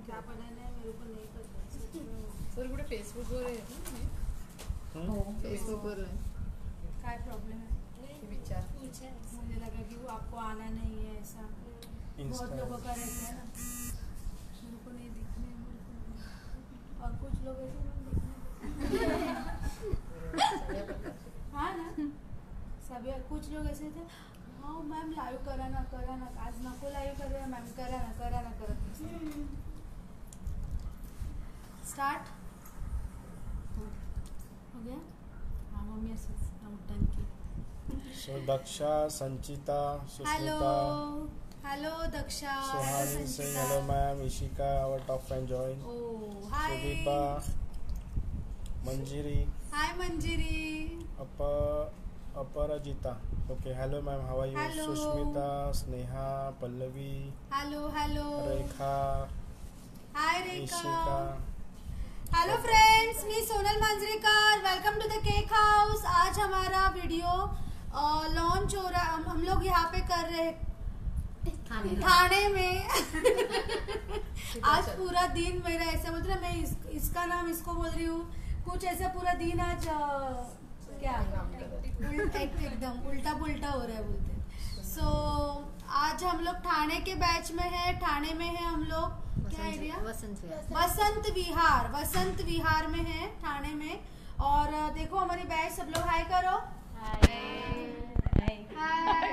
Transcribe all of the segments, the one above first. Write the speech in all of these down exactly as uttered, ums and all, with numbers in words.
क्या बनाना है मेरे को नहीं पता। सर कुठे फेसबुकवर आहे हो फेसबुकवर आहे काय प्रॉब्लम है विचार मुझे लगा कि वो आपको आना नहीं है ऐसा बहुत लोगों का रहता है ना मेरे को नहीं दिखने और कुछ लोग ऐसे नहीं दिखने हाँ ना सभी कुछ लोग ऐसे थे हाँ मैम लाइव करा ना करा ना आज नको लाइव करूया मैम करा ना करा ना करत स्टार्ट हो गया हाँ मम्मी असंच डन की so Daksha Sanchita hello Susmita hello Daksha Suhani Singh hello ma'am Ishika our top fan join oh hi Sudipa Manjiri hi Manjiri अप Aparajita okay hello ma'am how are you Hello. Sushmita Sneha Pallavi hello hello Rekha hi Rekha Ishika hello friends me Sonal Manjrekar welcome to the cake house. आज हमारा video launch हो रहा हम, हम लोग यहाँ पे कर रहे ठाणे ठाणे में आज पूरा दिन मेरा ऐसा मतलब मैं इस, इसका नाम इसको बोल रही हूँ कुछ ऐसा पूरा दिन आज आ, क्या उल, एक, एकदम उल्टा पुल्टा हो रहा है बोलते सो so, आज हम लोग ठाणे के बैच में है ठाणे में है हम लोग क्या एरिया वसंत विहार वसंत विहार वसंत विहार में है ठाणे में और देखो हमारी बैच सब लोग हाय करो हाय हाय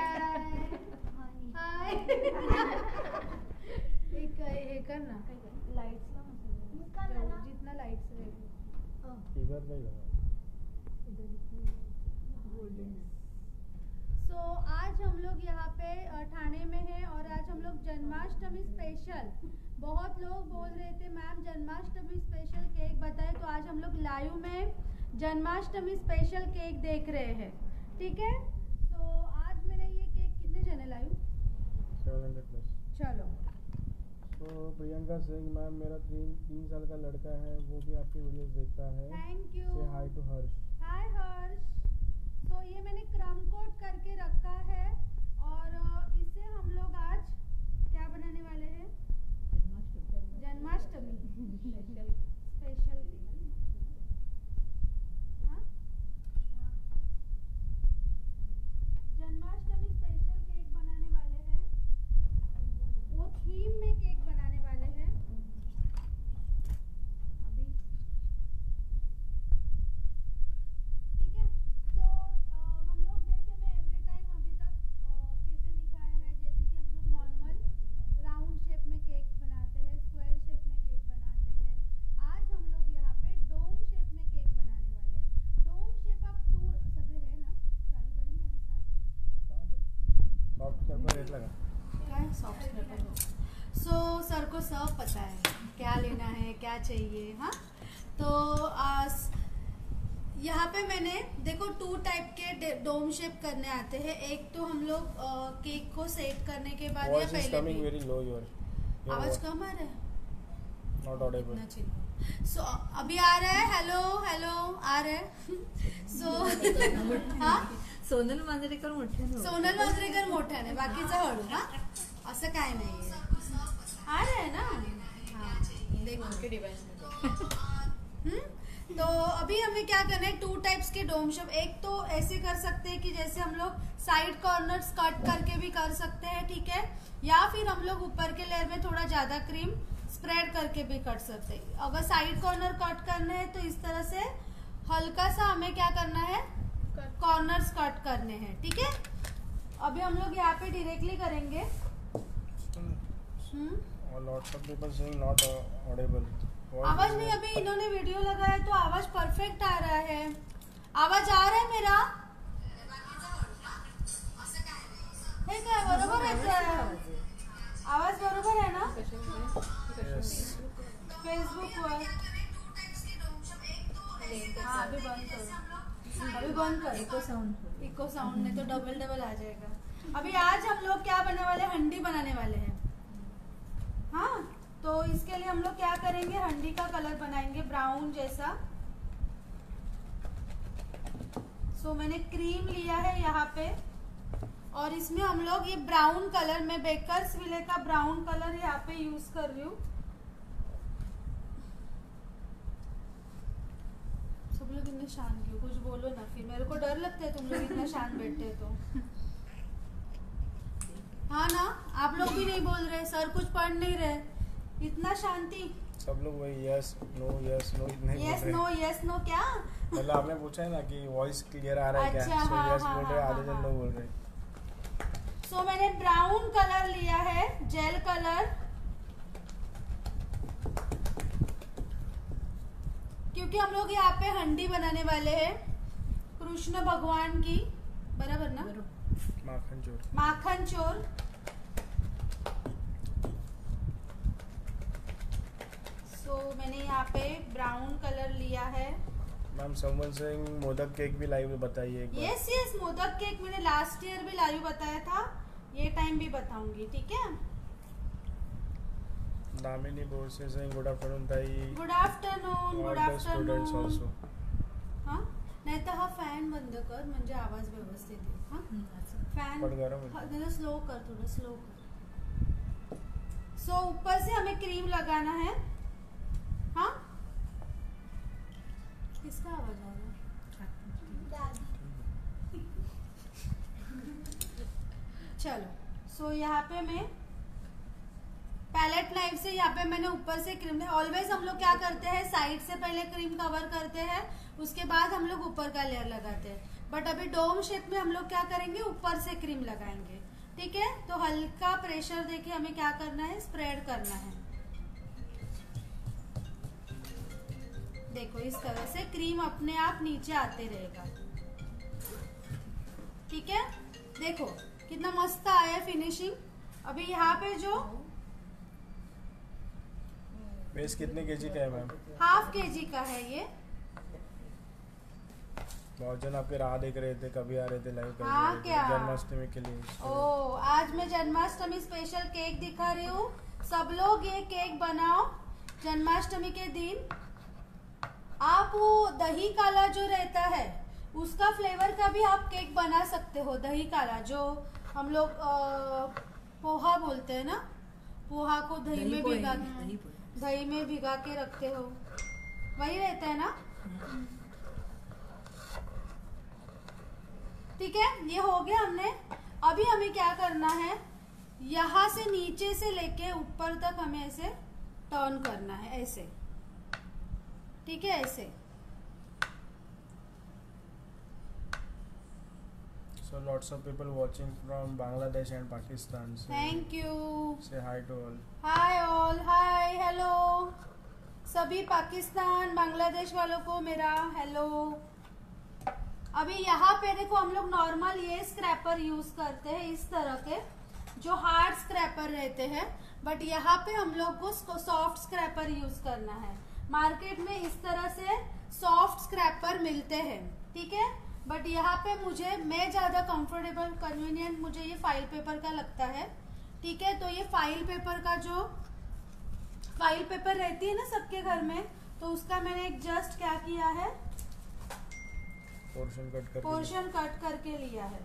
एक हे कर ना लाइट्स ना जितना लाइट्स रहेगी इधर नहीं लगा सो so, आज हम लोग यहाँ पे ठाणे में हैं और आज हम लोग जन्माष्टमी स्पेशल बहुत लोग बोल रहे थे मैम जन्माष्टमी स्पेशल केक बताएं तो आज हम लोग लाइव में जन्माष्टमी स्पेशल केक देख रहे हैं ठीक है। सो so, आज मैंने ये केक कितने जने लाइव सेवन हंड्रेड प्लस चलो तो प्रियंका सिंह मैम मेरा तीन तीन साल का लड़का है वो भी आपकी वीडियोस देखता है थैंक यू से हाय टू हर्ष हाय हर्ष। तो ये मैंने क्रम कोड करके रखा है और इसे हम लोग आज क्या बनाने वाले हैं जन्माष्टमी स्पेशल स्पेशल हाँ जन्माष्टमी स्पेशल केक बनाने वाले हैं वो थीम में केक बनाने वाले हैं अभी ठीक है। तो हम लोग जैसे मैं एवरी टाइम अभी तक कैसे दिखाया है जैसे कि हम लोग नॉर्मल राउंड शेप में केक बनाते हैं स्क्वायर शेप में केक बनाते हैं आज हम लोग यहाँ पे डोम शेप में केक बनाने वाले हैं। डोम शेप आप टू सगळे है ना चालू करेंगे ना स्टार्ट सॉफ्ट सर्वर रेट लगा क्या है सॉफ्ट सर्वर सो सर को सब पता है क्या लेना है क्या चाहिए हाँ। तो आज यहाँ पे मैंने देखो टू टाइप के डोम शेप करने आते हैं एक तो हम लोग केक को सेट करने के बाद या वॉइस इज पहले कमिंग भी वेरी लो योर आवाज कम आ रहा है नॉट ऑडिबल सो so, अभी आ रहा है हेलो हेलो आ रहा है सो हाँ सोनल मांजरेकर मोठ्याने सोनल मांजरेकर मोठ्याने बाकीचं हळू हा असं काय नाही आ रहा है ना हाँ देखो डिवाइस हम्म तो अभी हमें क्या करना है टू टाइप्स के डोम शेप एक तो ऐसे कर सकते हैं कि जैसे हम लोग साइड कॉर्नर्स कट करके भी कर सकते हैं ठीक है या फिर हम लोग ऊपर के लेयर में थोड़ा ज्यादा क्रीम स्प्रेड करके भी कर सकते हैं। अगर साइड कॉर्नर कट करना है तो इस तरह से हल्का सा हमें क्या करना है कॉर्नर्स कट करने हैं ठीक है। अभी हम लोग यहाँ पे डायरेक्टली करेंगे hmm lots of people saying not audible आवाज नहीं अभी इन्होंने वीडियो लगाया तो आवाज परफेक्ट आ रहा है आवाज आ रहा है मेरा हे काय बरोबर आहे आवाज बरोबर आहे ना फेसबुक वर हाँ अभी बंद करो अभी बंद करो इको साउंड इको साउंड नहीं तो डबल डबल आ जाएगा। अभी आज हम लोग क्या बनाने वाले हंडी बनाने वाले हैं हाँ तो इसके लिए हम लोग क्या करेंगे हंडी का कलर बनाएंगे ब्राउन जैसा। सो मैंने क्रीम लिया है यहाँ पे और इसमें हम लोग ये ब्राउन कलर में बेकर्स विले का ब्राउन कलर यहाँ पे यूज कर रही हूँ लोग इतने शांत क्यों? कुछ बोलो ना, फिर मेरे को डर लगता है तुम लोग इतना शांत बैठे तो। हाँ ना, आप लोग भी नहीं बोल रहे, सर कुछ पढ़ नहीं रहे, इतना शांति। सब लोग वही यस नो यस नो नहीं यस नो यस नो क्या? मतलब आपने पूछा है ना कि वॉइस क्लियर आ रहा है क्या? अच्छा, सो हाँ, यस हाँ, बोल रहे हैं, हाँ, आधे जन हाँ। नो बोल रहे हैं। सो मैंने ब्राउन कलर लिया है, जेल कलर, क्योंकि हम लोग यहाँ पे हंडी बनाने वाले हैं कृष्ण भगवान की, बराबर ना? माखन चोर। माखन चोर। सो so, मैंने यहाँ पे ब्राउन कलर लिया है। Ma'am someone Singh modak cake भी लाइव बताइए एक बार। यस यस, मोदक केक मैंने लास्ट ईयर भी लाइव बताया था, ये टाइम भी बताऊंगी, ठीक है? दामिनी बोरसे सिंह गुड आफ्टरनून ताई। Good afternoon, good students afternoon. Also. हाँ, नाही तर हा फॅन बंद कर म्हणजे आवाज व्यवस्थित आहे। हाँ, फॅन पण गरम होता। थोड़ा स्लो कर, थोड़ा स्लो कर। सो so, ऊपर से हमें क्रीम लगाना है। हाँ, किसका आवाज आ रहा है? चलो, सो so, यहाँ पे मैं पैलेट नाइफ से यहाँ पे मैंने ऊपर से क्रीम, ऑलवेज हम लोग क्या करते हैं, साइड से पहले क्रीम कवर करते हैं, उसके बाद हम लोग ऊपर का लेयर लगाते हैं। बट अभी डोम शेप में हम लोग क्या करेंगे, ऊपर से क्रीम लगाएंगे, ठीक है? तो हल्का प्रेशर देके हमें क्या करना है, स्प्रेड करना है। देखो इस तरह से क्रीम अपने आप नीचे आते रहेगा, ठीक है? देखो कितना मस्त आया फिनिशिंग। अभी यहाँ पे जो बेस कितने केजी का है मैम? हाफ के जी का है ये। बहुत जन आपके राह देख रहे थे, कभी आ रहे थे लाइव करने हाँ, के लिए, क्या? जन्माष्टमी के लिए। ओ, आज मैं जन्माष्टमी स्पेशल केक दिखा रही हूँ। सब लोग ये केक बनाओ जन्माष्टमी के दिन। आप वो दही काला जो रहता है उसका फ्लेवर का भी आप केक बना सकते हो। दही काला जो हम लोग पोहा बोलते हैं ना, पोहा को दही, दही में भिगा दही, दही में भिगा के रखते हो, वही रहता है ना? ठीक है, ये हो गया हमने। अभी हमें क्या करना है, यहाँ से नीचे से लेके ऊपर तक हमें ऐसे टर्न करना है, ऐसे, ठीक है? ऐसे। So lots of people watching from Bangladesh and Pakistan. So thank you. say hi to all. Hi all, hi, hello सभी पाकिस्तान बांग्लादेश वालों को मेरा हेलो। अभी यहाँ पे देखो हम लोग नॉर्मल ये स्क्रैपर यूज करते हैं, इस तरह के जो हार्ड स्क्रैपर रहते हैं, बट यहाँ पे हम लोग को सॉफ्ट स्क्रैपर यूज करना है। मार्केट में इस तरह से सॉफ्ट स्क्रैपर मिलते हैं, ठीक है? बट यहाँ पे मुझे, मैं ज्यादा कंफर्टेबल कन्वीनियंट मुझे ये फाइल पेपर का लगता है, ठीक है? तो ये फाइल पेपर का जो फाइल पेपर रहती है ना सबके घर में, तो उसका मैंने एक जस्ट क्या किया है, पोर्शन कट करके पोर्शन कट करके लिया है।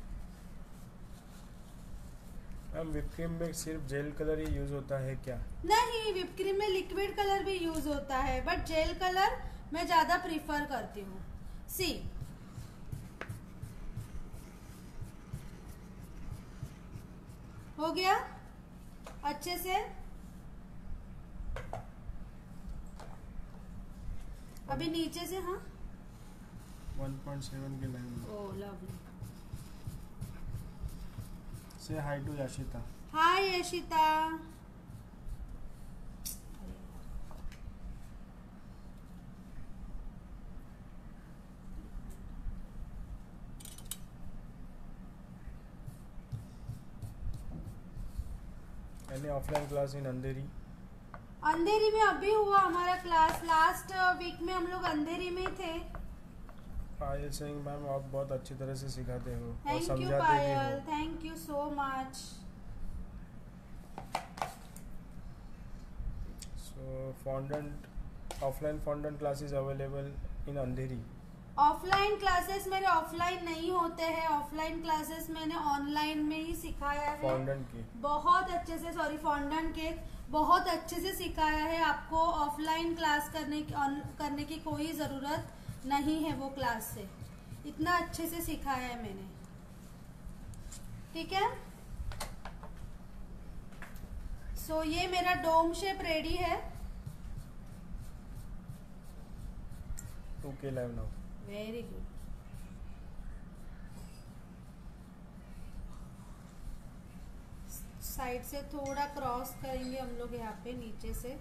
मैम व्हिप क्रीम में सिर्फ जेल कलर ही यूज होता है क्या? नहीं, व्हिप क्रीम में लिक्विड कलर भी यूज होता है, बट जेल कलर मैं ज्यादा प्रीफर करती हूँ। सी, हो गया अच्छे से। अभी नीचे से, हाँ, one point seven K line. Oh lovely. Say hi to Yashita. Hi Yashita. Any offline class in Andheri? Andheri में अभी हुआ हमारा क्लास, लास्ट वीक में हम लोग अंधेरी में थे। पायल सिंह मैम आप बहुत अच्छी तरह से सिखाते हो और थैंक यू समझाते भी पायल, हो। Thank you so much. So fondant offline fondant classes available in Andheri? Offline classes मेरे ऑफलाइन नहीं होते हैं, ऑफलाइन क्लासेस मैंने ऑनलाइन में ही सिखाया है। फॉन्डेंट की बहुत अच्छे से, सॉरी फॉन्डेंट केक बहुत अच्छे से सिखाया है। आपको ऑफलाइन क्लास करने की करने की कोई ज़रूरत नहीं है वो क्लास से, इतना अच्छे से सिखाया है मैंने। ठीक है, सो so, ये मेरा डोम शेप रेडी है। Okay live now. Very good. Side से थोड़ा क्रॉस करेंगे हम लोग यहाँ पे नीचे से।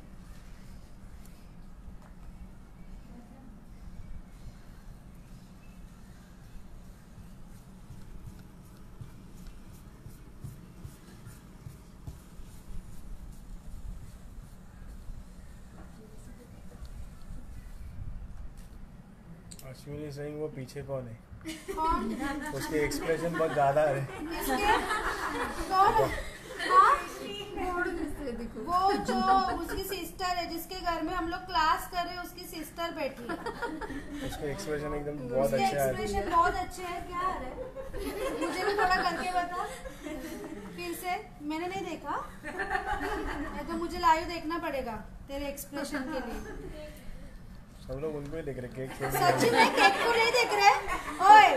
अश्विनी सिंह वो पीछे कौन है? कौन? उसके एक्सप्रेशन बहुत ज्यादा है। इसके कौन? हाँ? वो जो उसकी सिस्टर है, जिसके घर में हम लोग क्लास कर रहे हैं, उसकी सिस्टर बैठी है। उसके एक्सप्रेशन एकदम बहुत उसके अच्छे आ रहे एक्सप्रेशन बहुत अच्छे हैं। क्या है? मुझे भी थोड़ा करके बता फिर से, मैंने नहीं देखा। नहीं तो मुझे लाइव देखना पड़ेगा तेरे एक्सप्रेशन के लिए। सब लोग उनको ही देख रहे, केक छोड़ सच्ची में केक को नहीं देख रहे? ओए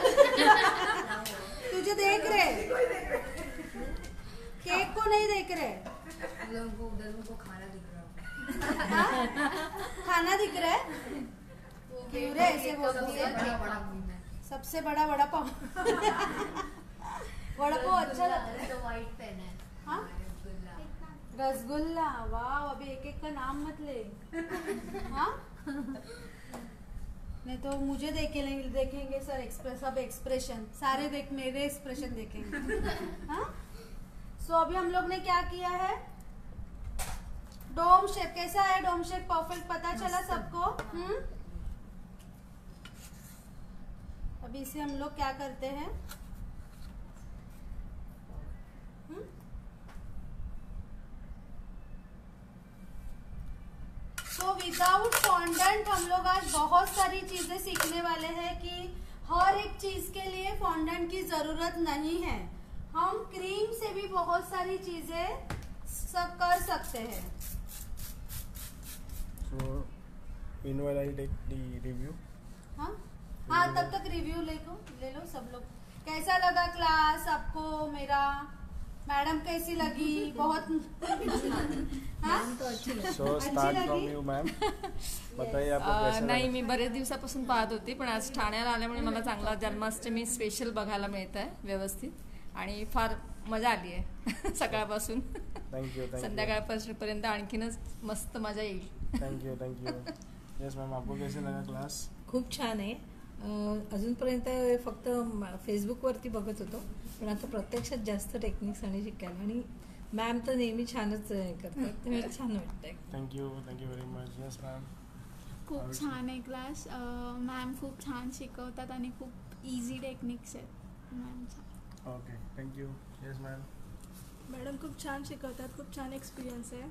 तुझे देख रहे, केक को नहीं देख रहे। उनको उधर उनको खाना दिख रहा है। हाँ? खाना दिख रहा है? क्यों रे ऐसे बोलती है? बड़ा बड़ा मुंह है। सबसे बड़ा वड़ा पाव। वड़ा पाव अच्छा लगता है। तो व्हाइट पेन है। हाँ? रसगुल्ला। वाह, अभी एक एक का नाम मत ले। हाँ? नहीं तो मुझे देखे देखेंगे सर एक्सप्रेस सब एक्सप्रेशन सारे देख मेरे एक्सप्रेशन देखेंगे। हाँ? सो अभी हम लोग ने क्या किया है, डोम शेप। कैसा है डोम शेप? परफेक्ट पता चला सबको? हम्म। अभी इसे हम लोग क्या करते हैं, हम्म? तो विदाउट फॉन्डेंट हम लोग आज बहुत सारी चीजें सीखने वाले हैं कि हर एक चीज के लिए फॉन्डेंट की जरूरत नहीं है। हम क्रीम से भी बहुत सारी चीजें सब कर सकते हैं। So, meanwhile I'll take the review. हाँ हाँ, तब तक रिव्यू ले लो ले लो सब लोग। कैसा लगा क्लास आपको मेरा? मैडम कैसी लगी? बहुत हाँ? तो अच्छी लगी। So start from you, ma'am. बताइए आपको कैसा लगा? नाही, मी बरेच दिवसापासून पाहत होती, पण आज ठाण्याला आल्यामुळे मला चांगला जन्माष्टमी स्पेशल बघायला मिळत आहे व्यवस्थित, आणि फार मजा आली आहे सकाळपासून थँक्यू थँक्यू संध्याकाळपर्यंत आणखीनच मस्त मजा येईल. Thank you thank you. येस मॅम, आपको कैसे लगा क्लास? खूप छान आहे. अं, अजूनपर्यंत फक्त फेसबुकवरती बघत होतो, पण आता प्रत्यक्षात जास्त टेक्निक्स आणि शिकायला, आणि मॅम तर नेहमी छानच करतात, ते मला छान वाटतंय. Thank you thank you very much. Yes ma'am. खूप छान आहे क्लास. मॅम खूप छान शिकवतात आणि खूप इझी टेक्निक्स आहेत मॅमच्या. Okay thank you. Yes ma'am. Madam खूप छान शिकवतात, खूप छान एक्सपिरियन्स आहे.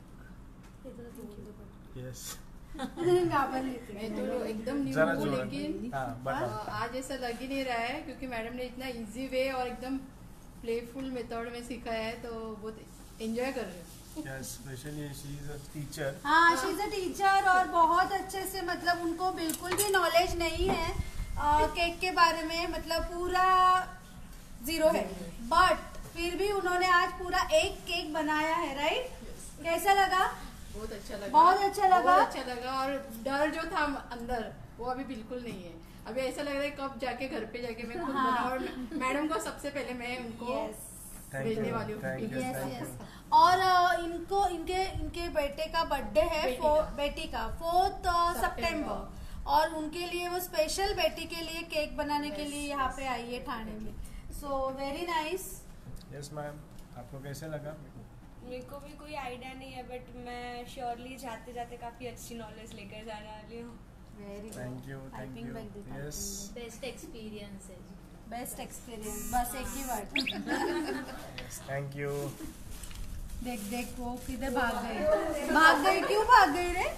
येस. मैं तो एकदम न्यू जरा हूँ, जोर लेकिन हाँ आ, बता. आज ऐसा लग ही नहीं रहा है क्योंकि मैडम ने इतना इजी वे और एकदम प्लेफुल मेथड में सिखाया है, तो बहुत एंजॉय कर रहे हैं. Yes, specially she is a teacher. हाँ, शी इज अ टीचर और बहुत अच्छे से, मतलब उनको बिल्कुल भी नॉलेज नहीं है आ, केक के बारे में, मतलब पूरा जीरो है, बट फिर भी उन्होंने आज पूरा एक केक बनाया है. राइट? कैसा लगा? बहुत अच्छा लगा. बहुत अच्छा लगा. बहुत अच्छा लगा. और डर जो था अंदर वो अभी बिल्कुल नहीं है. अभी ऐसा लग रहा है कब जाके घर पे जाके मैं खुद हाँ. बनाऊं, और मैडम को सबसे पहले मैं उनको Yes. थैंक भेजने यू वाली हूँ. Thank you Yes, thank yes. You. और अ, इनको इनके इनके बेटे का बर्थडे है, बेटी फो, का. बेटी का फोर्थ September. सितंबर, और उनके लिए वो स्पेशल बेटी के लिए केक बनाने के लिए यहाँ पे आई है ठाणे में. So very nice. Yes ma'am, आपको कैसे लगा? मेरे को भी कोई आइडिया नहीं है, बट मैं श्योरली जाते जाते काफ़ी अच्छी नॉलेज लेकर जाने वाली हूँ. Very thank you thank you. Yes. Best experience है. बेस्ट एक्सपीरियंस, बस एक ही वर्ड. Thank you. देख देख वो किधर भाग गई, भाग गई क्यों भाग गई रे?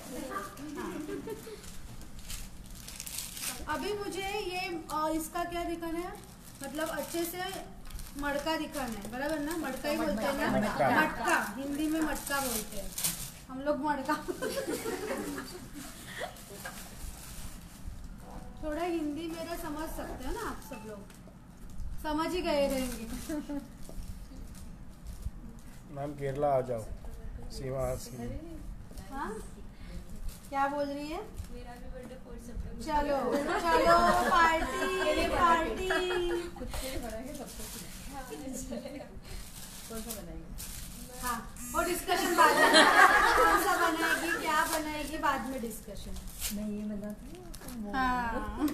अभी मुझे ये अ, इसका क्या दिखाना है, मतलब अच्छे से मटका दिखाना है, बराबर ना? मटका ही बोलते हैं ना? मटका. मटका, हिंदी में मटका बोलते हैं हम लोग, मटका. थोड़ा हिंदी मेरा समझ सकते हो ना आप सब लोग, समझ ही गए रहेंगे। मैम केरला आ जाओ, सीमा सी हाँ क्या बोल रही है? मेरा भी बर्थडे फोर सितंबर। चलो चलो पार्टी पार्टी। हाँ वो डिस्कशन बाद में, कौन सा बनाएगी क्या बनाएगी बाद में डिस्कशन। मैं ये बताती हूँ। हाँ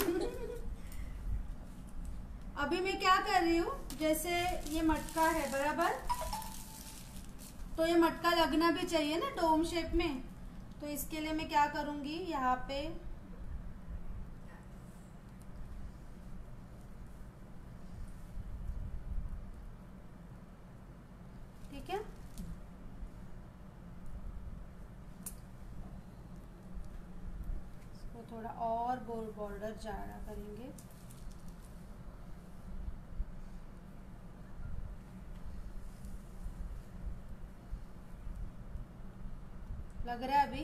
अभी मैं क्या कर रही हूँ, जैसे ये मटका है बराबर, तो ये मटका लगना भी चाहिए ना डोम शेप में, तो इसके लिए मैं क्या करूंगी यहाँ पे ठीक है, इसको थोड़ा और बॉर्डर जाड़ा करेंगे। लग रहा है अभी?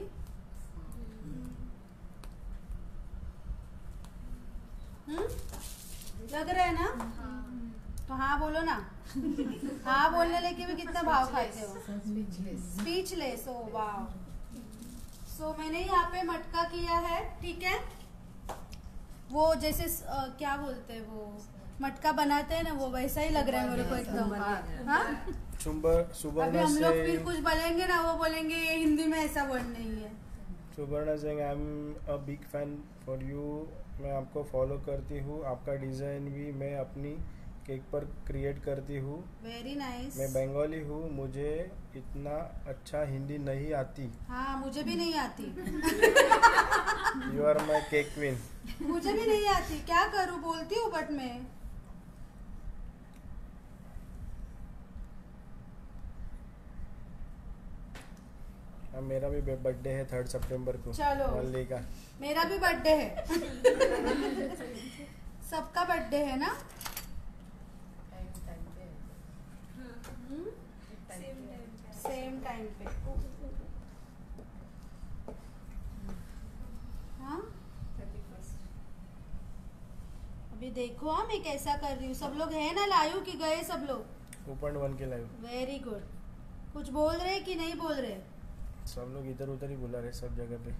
हम्म लग रहा है ना? तो हाँ बोलो ना। हाँ बोलने लेके भी कितना भाव खाते हो। स्पीचलेस। ओ वाह। सो मैंने यहाँ पे मटका किया है, ठीक है। वो जैसे आ, क्या बोलते हैं वो मटका बनाते हैं ना, वो वैसा ही लग रहा है मेरे को एकदम। हाँ अभी हम लोग फिर कुछ बोलेंगे ना, वो बोलेंगे ये हिंदी में ऐसा वर्ड नहीं है। Subarna Singh, I am a big fan for you. मैं आपको फॉलो करती हूँ, आपका डिज़ाइन भी मैं अपनी केक पर क्रिएट करती हूँ। Very nice. मैं बंगाली हूँ, मुझे इतना अच्छा हिंदी नहीं आती। हाँ मुझे भी नहीं आती। You are my cake queen. मुझे भी नहीं आती, क्या करूँ, बोलती हूँ बट मैं। मेरा भी बर्थडे है थर्ड सितंबर को। चलो मल्ली का मेरा भी बर्थडे है। सबका बर्थडे है ना। सेम टाइम पे। हाँ अभी देखो हाँ मैं कैसा कर रही हूँ। सब लोग है ना लाइव कि गए सब लोग? Two point one K live. Very good. कुछ बोल रहे कि नहीं बोल रहे? सब लोग इधर उधर ही बुला रहे सब जगह पे।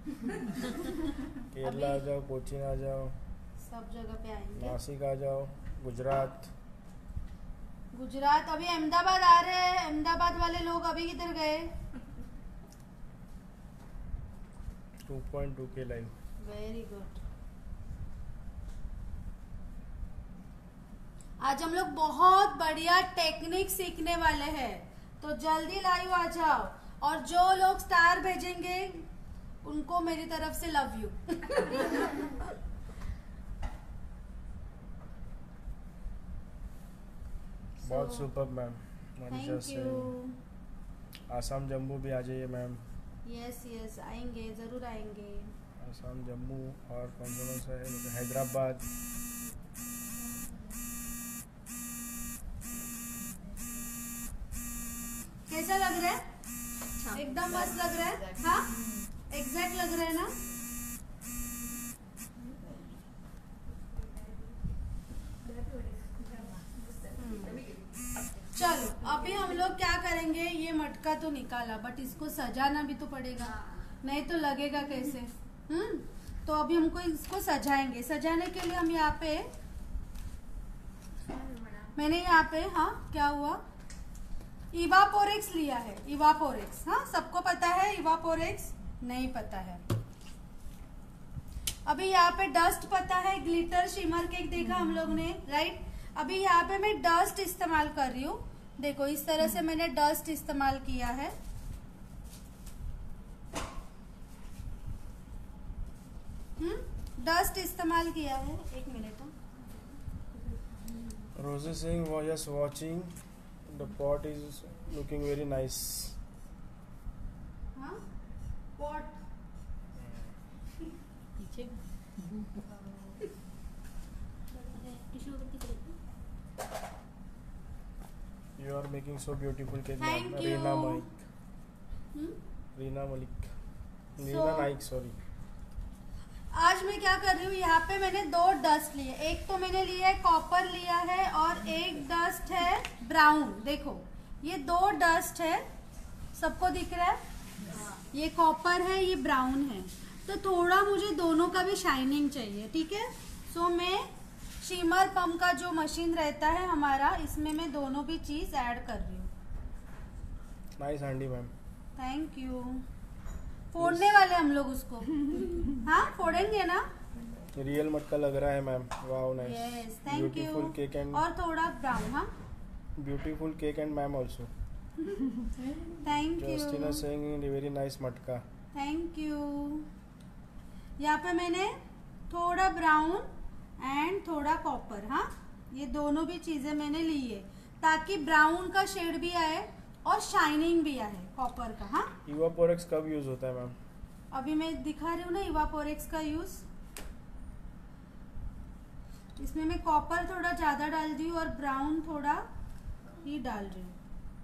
केरला आ जाओ, कोचीन आ जाओ, सब जगह पे आएंगे। नासिक आ जाओ, गुजरात गुजरात अभी अहमदाबाद आ रहे हैं। अहमदाबाद वाले लोग अभी किधर गए? Two point two K live. Very good. आज हम लोग बहुत बढ़िया टेक्निक सीखने वाले हैं, तो जल्दी लाइव आ जाओ। और जो लोग स्टार भेजेंगे उनको मेरी तरफ से लव यू। बहुत सुपर मैम। मनीषा थैंक से यू। आसाम जम्मू भी आ जाइए मैम। यस यस आएंगे, जरूर आएंगे। आसाम जम्मू और कौन कौन सा है, जैसे हैदराबाद। कैसा लग रहा है? एकदम मस्त लग रहा है। हाँ एग्जैक्ट लग रहा है ना। चलो अभी हम लोग क्या करेंगे, ये मटका तो निकाला बट इसको सजाना भी तो पड़ेगा, नहीं तो लगेगा कैसे। हम्म तो अभी हमको इसको सजाएंगे। सजाने के लिए हम यहाँ पे, मैंने यहाँ पे, हाँ क्या हुआ, इवापोरेक्स लिया है। इवापोरेक्स, हाँ सबको पता है इवापोरेक्स? नहीं पता है। अभी यहाँ पे डस्ट पता है, ग्लिटर शिमर केक देखा हम लोग ने, राइट। अभी यहाँ पे मैं डस्ट इस्तेमाल कर रही हूँ। देखो इस तरह से मैंने डस्ट इस्तेमाल किया है। हम्म डस्ट इस्तेमाल किया है। एक minute. Rosy Singh was just watching. The pot is looking very nice. हाँ pot You are making so beautiful cake. Thank ma'am. you. Reena Malik. Hmm Reena Malik. So- Reena Naik, sorry. आज मैं क्या कर रही हूँ, यहाँ पे मैंने दो डस्ट लिए, एक तो मैंने लिया है कॉपर लिया है और एक डस्ट है ब्राउन। देखो ये दो डस्ट है, सबको दिख रहा है, ये कॉपर है ये ब्राउन है, तो थोड़ा मुझे दोनों का भी शाइनिंग चाहिए, ठीक है। सो मैं शिमर पम्प का जो मशीन रहता है हमारा, इसमें मैं दोनों भी चीज ऐड कर रही हूँ। Nice handi ma'am. Thank you. फोड़ने वाले हम लोग उसको। हाँ फोड़ेंगे ना। रियल मटका लग रहा है ma'am. Wow nice. Yes thank you. Beautiful cake and और थोड़ा ब्राउन। हाँ beautiful cake and ma'am also. Thank you. Justina saying very nice matka. Thank you. यहाँ पे मैंने थोड़ा ब्राउन एंड थोड़ा कॉपर, हाँ ये दोनों भी चीजें मैंने ली है ताकि ब्राउन का शेड भी आए और शाइनिंग भी आए कॉपर का। हाँ इवापोरेक्स कब यूज होता है मैम? अभी मैं दिखा रही हूँ ना इवापोरेक्स का यूज। इसमें मैं कॉपर थोड़ा ज्यादा डाल दी हूँ और ब्राउन थोड़ा ही डाल रही हूँ।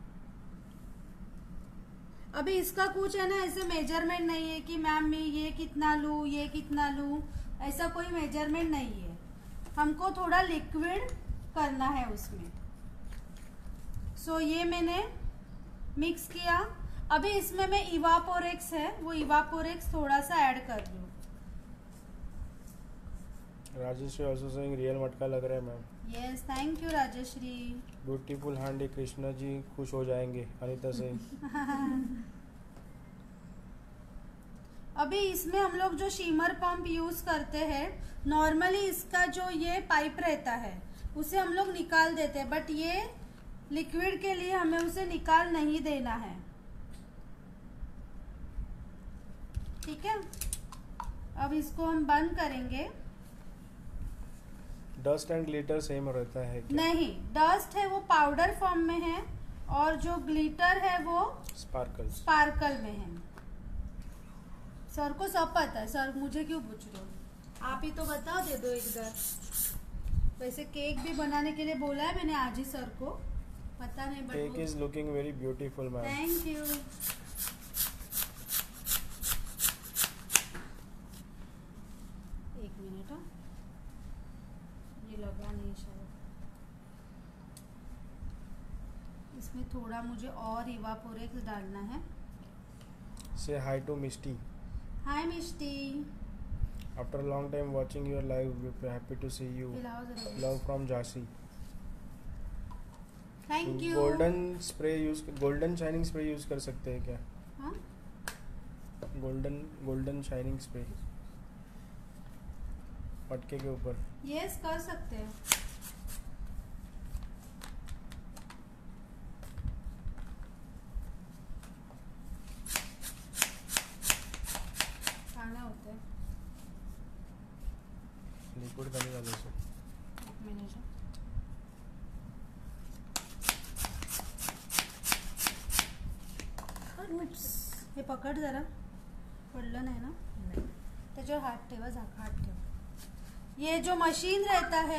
अभी इसका कुछ है ना ऐसे मेजरमेंट नहीं है कि मैम मैं ये कितना लूँ ये कितना लूँ, ऐसा कोई मेजरमेंट नहीं है। हमको थोड़ा लिक्विड करना है उसमें। सो so, ये मैंने मिक्स किया। अभी इसमें मैं इवापोरेक्स है वो इवापोरेक्स थोड़ा सा ऐड कर रही हूँ। राजेश्री आल्सो सेइंग रियल मटका लग रहा है ma'am. Yes thank you Rajeshree. Beautiful handi Krishna ji खुश हो जाएंगे अनीता सिंह। अभी इसमें हम लोग जो शीमर पंप यूज करते हैं, नॉर्मली इसका जो ये पाइप रहता है उसे हम लोग निकाल देते हैं, बट ये लिक्विड के लिए हमें उसे निकाल नहीं देना है, ठीक है। अब इसको हम बंद करेंगे। डस्ट एंड ग्लिटर सेम रहता है क्या? नहीं, डस्ट है वो पाउडर फॉर्म में है और जो ग्लिटर है वो स्पार्कल स्पार्कल में है। सर को सब पता है, सर मुझे क्यों पूछ रहे हो, आप ही तो बता दे दो एक बार। वैसे केक भी बनाने के लिए बोला है मैंने आज ही सर को, पता नहीं but cake is looking very beautiful ma'am. Thank you. एक मिनट, हाँ ये लगा नहीं शायद। इसमें थोड़ा मुझे और इवापोरेक्स डालना है। Say hi to Misty. Hi Mishti. After long time watching your live, happy to see you. Love from Jhansi. Thank you. Golden spray use, golden shining spray use कर सकते हैं क्या? हाँ गोल्डन गोल्डन शाइनिंग स्प्रे मटके के ऊपर। यस कर सकते हैं। खाना होता है। लिक्विड कमी डालो सो। एक मिनट। हे पकड जरा, पडलं नाही ना? त्याच्यावर हात ठेवा, झाका हात ठेवा। ये जो मशीन रहता है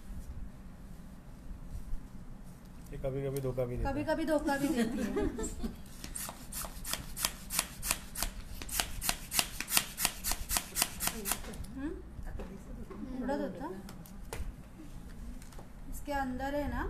ये कभी कभी धोखा भी देता कभी है। कभी धोखा भी देती है। हम्म? उड़त होता। इसके अंदर है ना,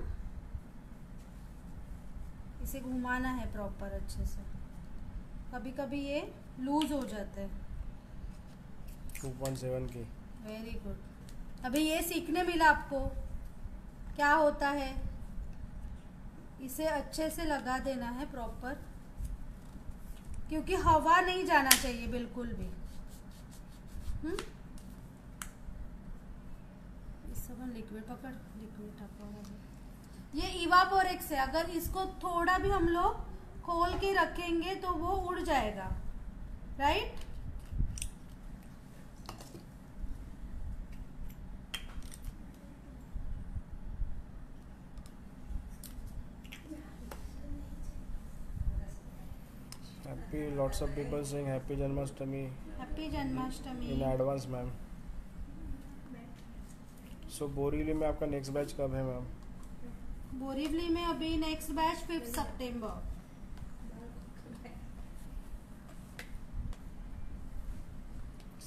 इसे घुमाना है प्रॉपर अच्छे से। कभी कभी ये लूज हो जाते हैं। टू पॉइंट सेवन की। Very good. अभी ये सीखने मिला आपको क्या होता है। इसे अच्छे से लगा देना है प्रॉपर, क्योंकि हवा नहीं जाना चाहिए बिल्कुल भी। हम्म इस सब लिक्विड पकड़, लिक्विड टाका। ये इवापोरेक्स है, अगर इसको थोड़ा भी हम लोग खोल के रखेंगे तो वो उड़ जाएगा, right. Happy, lots of people saying happy Janmashtami happy Janmashtami. in advance ma'am. So Borivali में आपका नेक्स्ट बैच कब है मैम? बोरीवली में अभी नेक्स्ट बैच फिफ्थ सितंबर।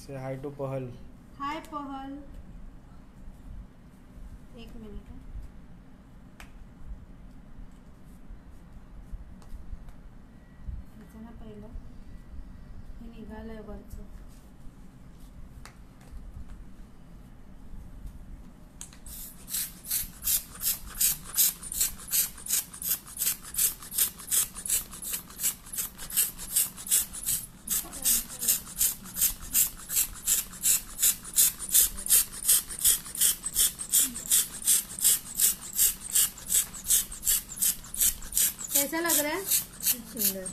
से हाय टू पहल. हाय पहल. एक मिनिट. ह्याचं ना पहिलं हे निघालंय वरचं. कैसा लग रहा है? सुंदर.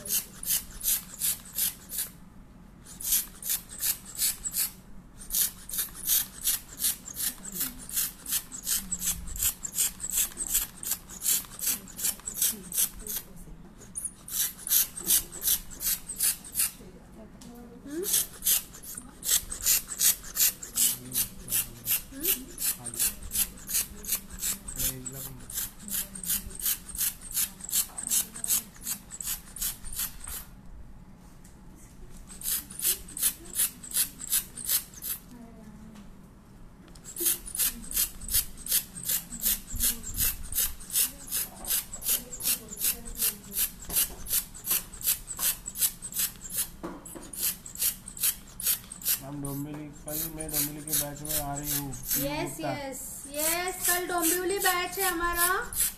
हम डोंबिवली कल मैं डोंबिवली के बैच में आ रही हूँ. यस यस यस कल डोंबिवली बैच है हमारा.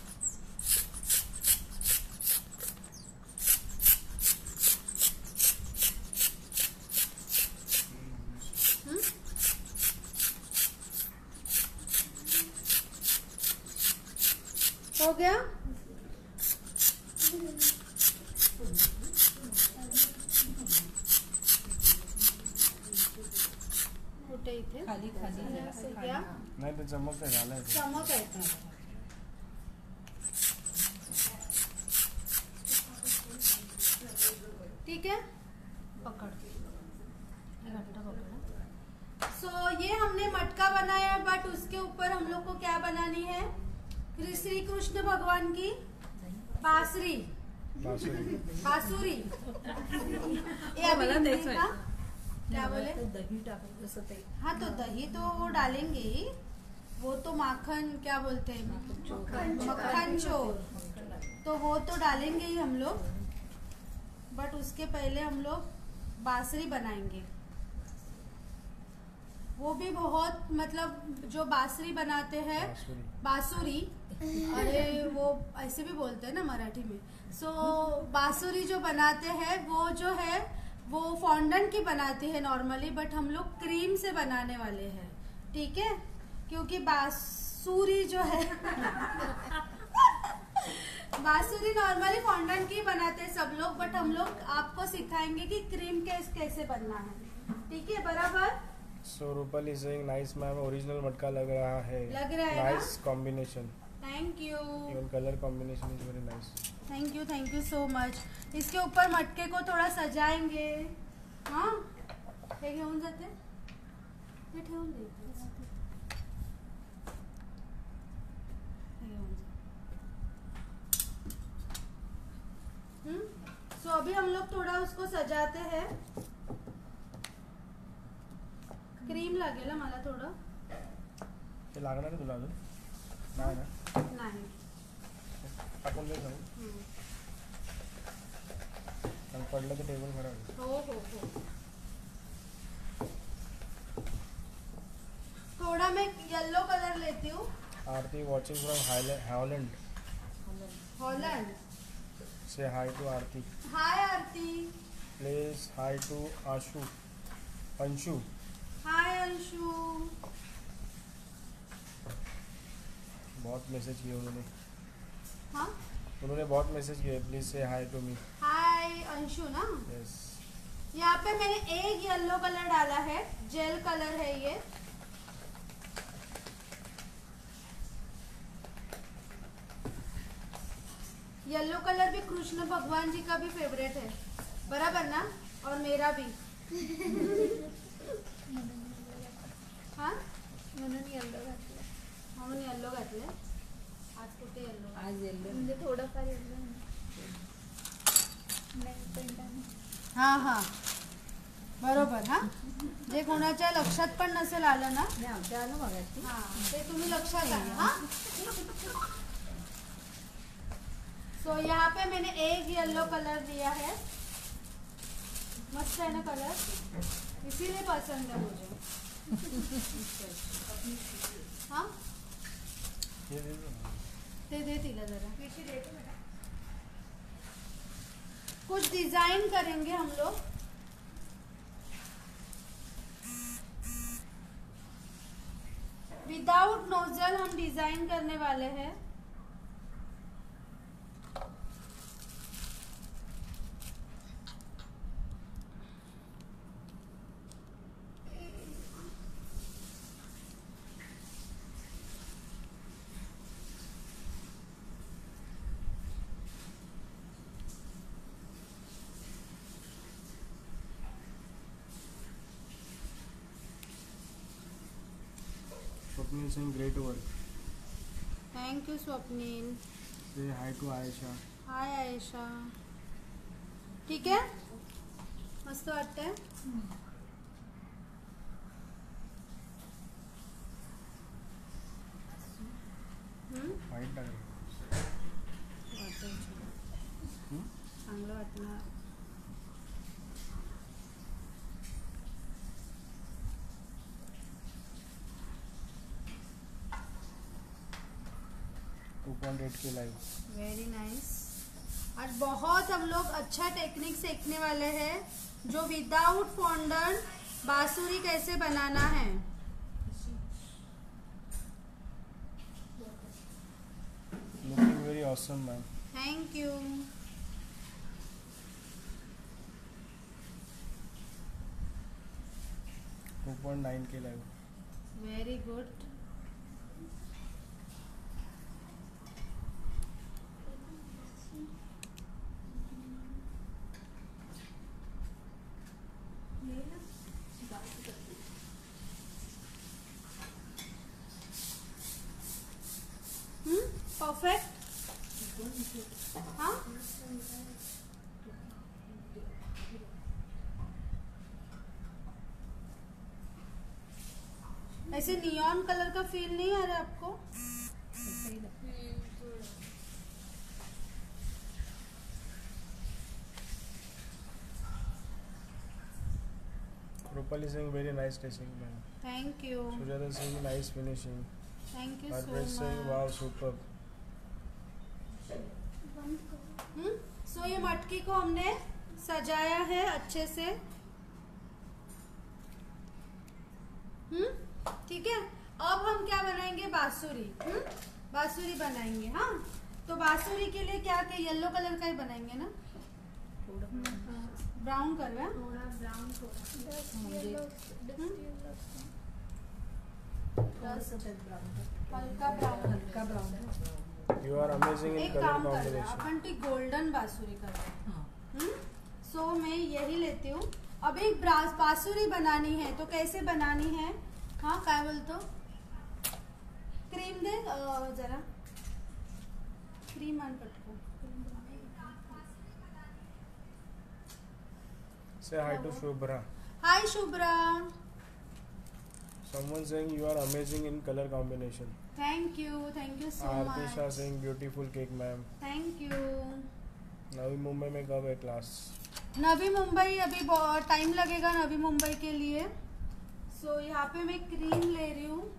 हम्म? हो गया. कुठे इथे खाली खाली जरा असं खाली. क्या? नाही ते चमक ते झालंय ते. चमक आहे का? ठीक है पकड़. सो so, ये हमने मटका बनाया है बट उसके ऊपर हम लोग को क्या बनानी है? श्री कृष्ण भगवान की बांसुरी. बासुरी. बांसुरी ये अभी मला हिंदी द्यायचं का? आहे. क्या बोले? तर दही टाकून जसं ते हाँ तो दही तो वो डालेंगे ही. वो तो माखन क्या बोलते हैं? मक्खन चोर. तो वो तो डालेंगे ही हम लोग. बट उसके पहले हम लोग बांसुरी बनाएंगे. वो भी बहुत मतलब जो बांसुरी बनाते हैं बासुरी. बांसुरी. अरे वो ऐसे भी बोलते हैं ना मराठी में. सो so, बांसुरी जो बनाते हैं वो जो है वो फॉन्डन की बनाते हैं नॉर्मली. बट हम लोग क्रीम से बनाने वाले हैं. ठीक है क्योंकि बांसुरी जो है बांसुरी नॉर्मली फॉन्डन की बनाते हैं सब लोग. बट हम लोग आपको सिखाएंगे कि क्रीम केस कैसे बनना है. ठीक है बराबर. So Rupal is saying nice ma'am. Original matka लग रहा है. लग रहा है ना? Nice combination. Thank you even colour combination is very nice. Thank you thank you so much. इसके ऊपर मटके को थोड़ा सजाएंगे. हाँ हे घेऊन जाते ते ठेवून दे. हे घेऊन जा. हम्म सो अभी हम लोग थोड़ा उसको सजाते हैं. क्रीम लागेल मला थोडं. ते लागणार आहे तुला अजून? नाही ना? नाही. टाकून दे जाऊ. हम्म. आणि पडलं तर टेबल खराब. हो हो हो. थोड़ा मैं येलो कलर लेती हूँ. Aarti watching from Holland. Holland. Say hi to Aarti. Hi Aarti. Please hi to Ashu. Anshu. Hi Anshu. बहुत मैसेज किए उन्होंने. हाँ उन्होंने बहुत मैसेज किए. प्लीज से हाय टू मी. हाय अंशु ना. यस. यहाँ पे मैंने एक येलो कलर डाला है. जेल कलर है ये. येलो कलर भी कृष्ण भगवान जी का भी फेवरेट है बराबर ना. और मेरा भी. हाँ म्हणून येल्लो घातलं. म्हणून येल्लो घातले. आज कुठे येल्लो? आज येल्लो म्हणजे थोडंफार येल्लो नाही पेंट आणि हाँ हाँ बरोबर हा जे कोणाच्या लक्षात पण नसेल आलं ना नाही आमच्या आलं मगाशी. हा ते तुम्ही लक्षात आलं हा. सो यहाँ पे मैंने एक येलो कलर दिया है, मस्त है ना कलर, इसीलिए पसंद है मुझे. हाँ ये दे दो ना. दे दे तिला जरा. कुछ डिजाइन करेंगे हम लोग. विदाउट नोजल हम डिजाइन करने वाले हैं. Swapnil saying great work. Thank you Swapnil. Say hi to Aisha. Hi Ayesha. ठीक है, मस्त वाटतंय. हम्म? White टाक. वाटतंय छान. हम्म? चांगलं वाटणार. Two point eight K live. Very nice. आज बहुत हम लोग अच्छा टेक्निक सीखने वाले हैं जो विदाउट फॉन्डन बांसुरी कैसे बनाना है. Looking very awesome, ma'am. Thank you. Two point nine K live. Very good. Perfect. हाँ ऐसे नियॉन कलर का फील नहीं आ रहा है आपको? Rupali saying very nice stitching, ma'am. Thank you. Sujata saying nice finishing. Thank you Harpreet so saying much. wow superb. Hmm so ये मटकी को हमने सजाया है अच्छे से. हम्म ठीक है. अब हम क्या बनाएंगे? बांसुरी. हम्म बांसुरी बनाएंगे. हाँ तो बांसुरी के लिए क्या क्या येलो कलर का ही बनाएंगे ना. ब्राउन करवा. थोड़ा ब्राउन हल्का ब्राउन. हलका brown. You are amazing in एक color काम कर रहे हैं combination. अपन टी गोल्डन बांसुरी कर रहे हैं. हां हम्म सो मैं यही लेती हूँ. अभी ब्रास बांसुरी बनानी है तो कैसे बनानी है? हाँ काय बोलतो? क्रीम दे अं, जरा क्रीम आण पटकन. Say hi to Shubhra. Hi Shubhra. Someone saying you are amazing in color combination. Thank you. Thank you so Arti Shah much. saying beautiful cake, ma'am. Thank you. Navi Mumbai में कब है क्लास? नवी मुंबई अभी बहुत टाइम लगेगा नवी मुंबई के लिए. सो so, यहाँ पे मैं क्रीम ले रही हूँ.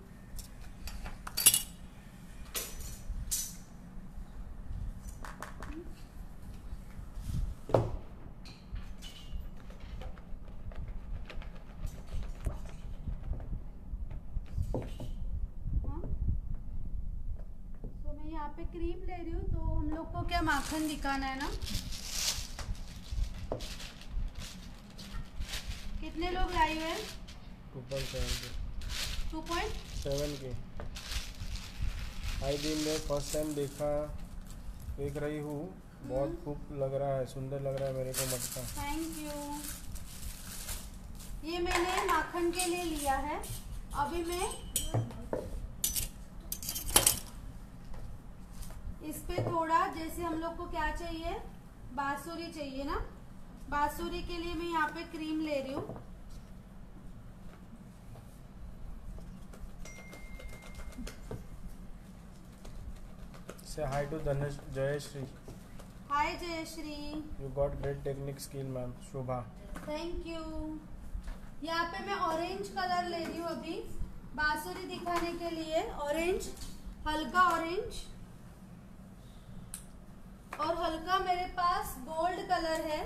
तो मैं यहाँ पे क्रीम ले रही हूँ. तो हम लोग को क्या माखन दिखाना है ना. कितने लोग लाइव हैं? Two point seven K. Two point seven K. High दिन में फर्स्ट टाइम देखा देख रही हूँ. बहुत खूब लग रहा है, सुंदर लग रहा है मेरे को मटका. Thank you. ये मैंने माखन के लिए लिया है. अभी मैं इस पे थोड़ा जैसे हम लोग को क्या चाहिए? बांसुरी चाहिए ना. बांसुरी के लिए मैं यहाँ पे क्रीम ले रही हूँ। Say hi to Dhanesh Jayashree. Hi Jayashree. You got great technique skill, ma'am. Shubha. Thank you. यहाँ पे मैं ऑरेंज कलर ले रही हूँ अभी बांसुरी दिखाने के लिए। ऑरेंज, हल्का ऑरेंज, और हल्का मेरे पास गोल्ड कलर है।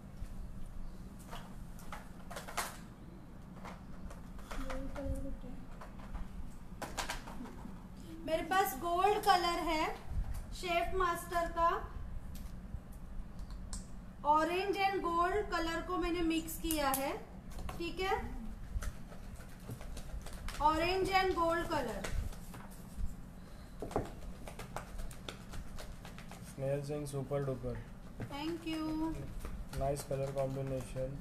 मेरे पास गोल्ड कलर है शेफ मास्टर का। ऑरेंज एंड गोल्ड कलर को मैंने मिक्स किया है, ठीक है। Orange and gold colour. Snail saying super duper. Thank you. Nice color combination.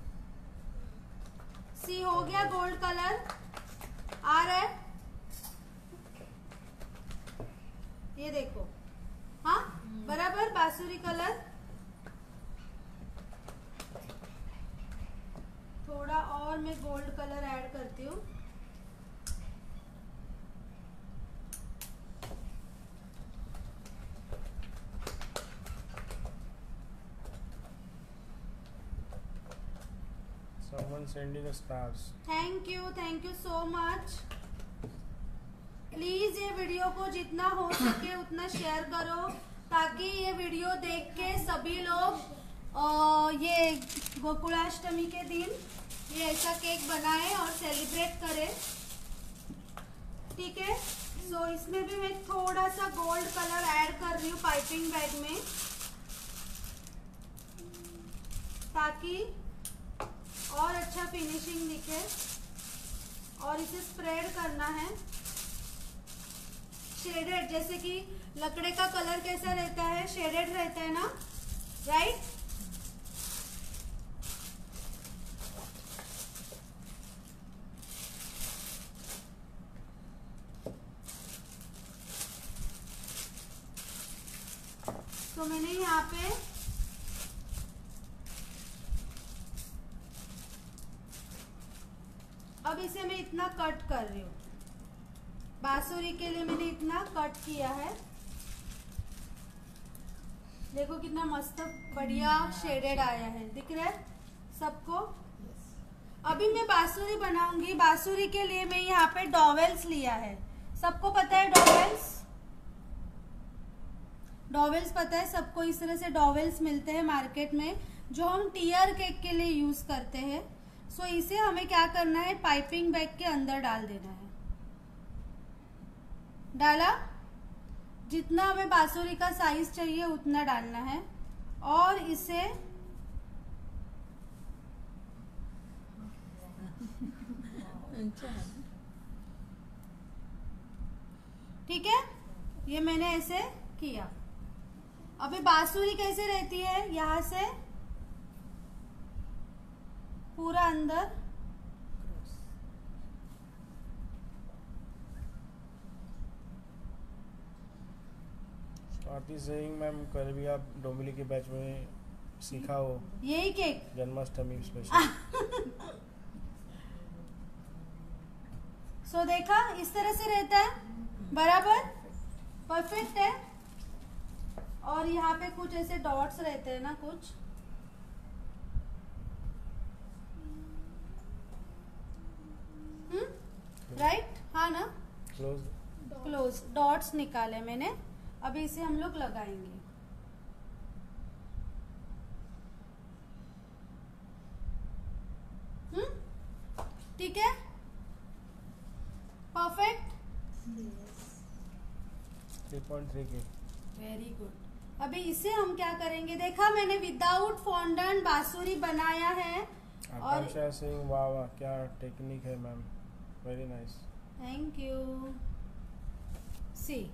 See हो गया गोल्ड कलर आ रहा है, ये देखो। हाँ बराबर बांसुरी कलर। थोड़ा और मैं गोल्ड कलर ऐड करती हूँ। Someone sending us stars. Thank you, thank you so much. Please ये वीडियो को जितना हो सके उतना शेयर करो, ताकि ये वीडियो देख के सभी लोग आ, ये गोकुलाष्टमी के दिन ये ऐसा केक बनाए और सेलिब्रेट करें, ठीक है। सो इसमें भी मैं थोड़ा सा गोल्ड कलर ऐड कर रही हूँ पाइपिंग बैग में, ताकि और अच्छा फिनिशिंग दिखे। और इसे स्प्रेड करना है शेडेड, जैसे कि लकड़े का कलर कैसा रहता है, शेडेड रहता है ना, राइट। तो मैंने यहाँ पे अब इसे मैं इतना कट कर रही हूँ। बांसुरी के लिए मैंने इतना कट किया है। देखो कितना मस्त बढ़िया शेडेड आया है, दिख रहा है सबको। अभी मैं बांसुरी बनाऊंगी। बांसुरी के लिए मैं यहाँ पे डॉवेल्स लिया है। सबको पता है डॉवेल्स? डॉवेल्स पता है सबको? इस तरह से डॉवेल्स मिलते हैं मार्केट में, जो हम टीयर केक के लिए यूज करते हैं। सो इसे हमें क्या करना है, पाइपिंग बैग के अंदर डाल देना है। डाला, जितना हमें बांसुरी का साइज चाहिए उतना डालना है, और इसे ठीक है, ये मैंने ऐसे किया। अभी बांसुरी कैसे रहती है, यहाँ से पूरा अंदर स्वाति सिंह मैम, कल भी आप डोंबिवली के बैच में सीखा हो यही केक जन्माष्टमी स्पेशल। सो देखा, इस तरह से रहता है, बराबर परफेक्ट है। और यहाँ पे कुछ ऐसे डॉट्स रहते हैं ना, कुछ हम्म राइट, हाँ ना, क्लोज क्लोज डॉट्स निकाले मैंने। अभी इसे हम लोग लगाएंगे। हम्म ठीक है, perfect, three point three K. Very good. अभी इसे हम क्या करेंगे, देखा मैंने विदाउट फॉन्डेंट बांसुरी बनाया है। और आकांक्षा सिंह, वाह वाह क्या टेक्निक है ma'am, very nice. Thank you. See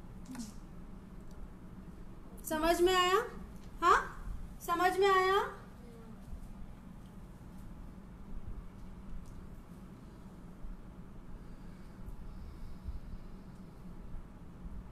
समझ में आया? हाँ समझ में आया?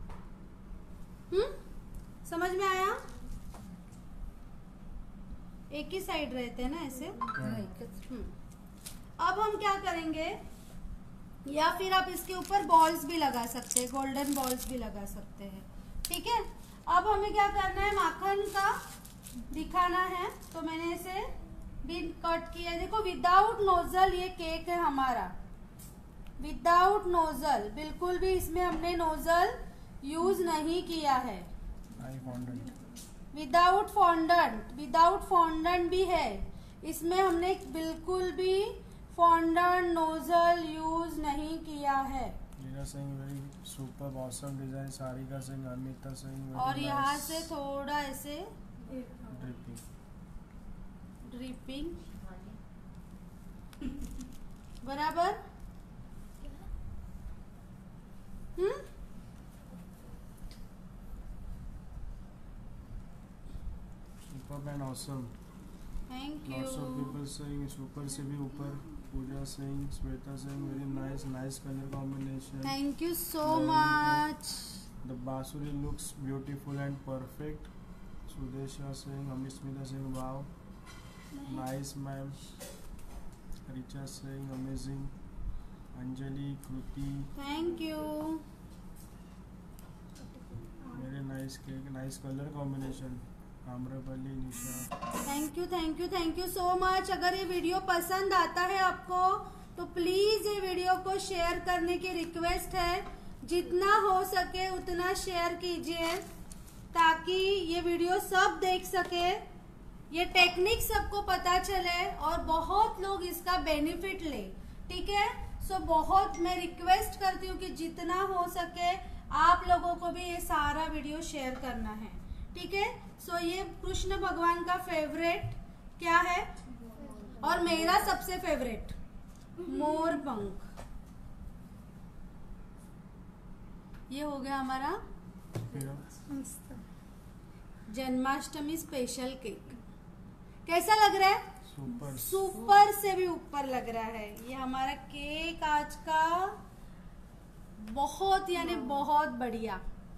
हम्म समझ में आया? एक ही साइड रहते हैं ना ऐसे। हाँ, एकच. हम्म। अब हम क्या करेंगे, या फिर आप इसके ऊपर बॉल्स भी लगा सकते हैं, गोल्डन बॉल्स भी लगा सकते हैं, ठीक है। अब हमें क्या करना है, माखन का दिखाना है, तो मैंने इसे भी कट किया। देखो विदाउट नोजल ये केक है हमारा, विदाउट नोजल, बिल्कुल भी इसमें हमने नोजल यूज नहीं किया है। विदाउट फॉन्डेंट, विदाउट फॉन्डेंट भी है इसमें, हमने बिल्कुल भी फॉन्डेंट नोजल यूज नहीं किया है। Leena Singh very super awesome design, Sarika Singh, Amita Singh, और यहाँ से थोड़ा ऐसे ड्रिपिंग ड्रिपिंग बराबर। Hmm super and awesome. Thank lots of you. People saying super से भी ऊपर। Pooja Singh, Shweta Singh, very nice, nice colour combination. Thank you so Very much. The basuri looks beautiful and perfect. Sudesha Singh, Amismita Singh, wow, nice ma'am. Richa Singh, amazing. Anjali, Kruti, थैंक यू। very nice cake, nice color combination. Amrapali, Nisha, thank you thank you thank you so much. अगर ये video पसंद आता है आपको तो please ये वीडियो को शेयर करने की रिक्वेस्ट है, जितना हो सके उतना शेयर कीजिए ताकि ये वीडियो सब देख सके, ये टेक्निक सबको पता चले और बहुत लोग इसका बेनिफिट ले, ठीक है। सो बहुत मैं रिक्वेस्ट करती हूँ कि जितना हो सके आप लोगों को भी ये सारा वीडियो शेयर करना है, ठीक है। सो ये कृष्ण भगवान का फेवरेट क्या है और मेरा सबसे फेवरेट मोर पंख। ये हो गया हमारा जन्माष्टमी स्पेशल केक। कैसा लग रहा है? सुपर सुपर से भी ऊपर लग रहा है। ये हमारा केक आज का बहुत यानी बहुत बढ़िया,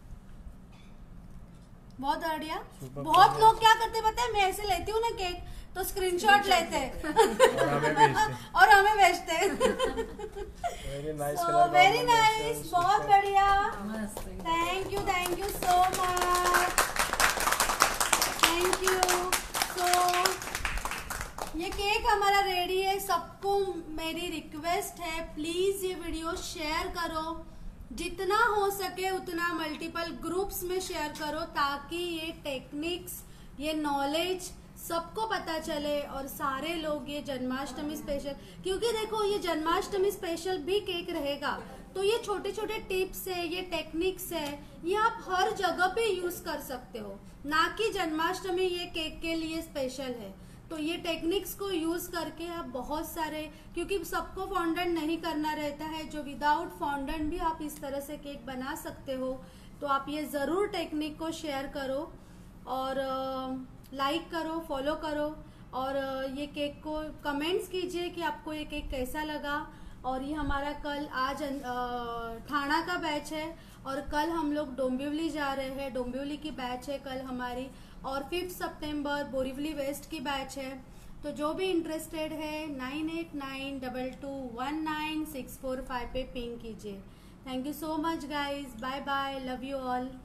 बहुत बढ़िया। बहुत लोग क्या करते पता है, मैं ऐसे लेती हूँ ना केक तो स्क्रीनशॉट लेते हैं और हमें भेजते हैं। Very nice so colour, very nice, बहुत बढ़िया। मस्त. Thank you thank you so much, thank you. So ये केक हमारा रेडी है। सबको मेरी रिक्वेस्ट है प्लीज ये वीडियो शेयर करो, जितना हो सके उतना मल्टीपल ग्रुप्स में शेयर करो ताकि ये टेक्निक्स, ये नॉलेज सबको पता चले और सारे लोग ये जन्माष्टमी स्पेशल, क्योंकि देखो ये जन्माष्टमी स्पेशल भी केक रहेगा तो ये छोटे छोटे टिप्स है, ये टेक्निक्स है, ये आप हर जगह पे यूज कर सकते हो, ना कि जन्माष्टमी ये केक के लिए स्पेशल है। तो ये टेक्निक्स को यूज करके आप बहुत सारे, क्योंकि सबको फॉन्डेंट नहीं करना रहता है, जो विदाउट फॉन्डेंट भी आप इस तरह से केक बना सकते हो। तो आप ये ज़रूर टेक्निक को शेयर करो और लाइक करो, फॉलो करो और ये केक को कमेंट्स कीजिए कि आपको ये केक कैसा लगा। और ये हमारा कल आज ठाणा का बैच है और कल हम लोग डोंबिवली जा रहे हैं, डोंबिवली की बैच है कल हमारी, और फिफ्थ सितंबर बोरीवली वेस्ट की बैच है। तो जो भी इंटरेस्टेड है nine eight nine double two one nine six four five पे पिंग कीजिए। Thank you so much guys, bye bye, love you all.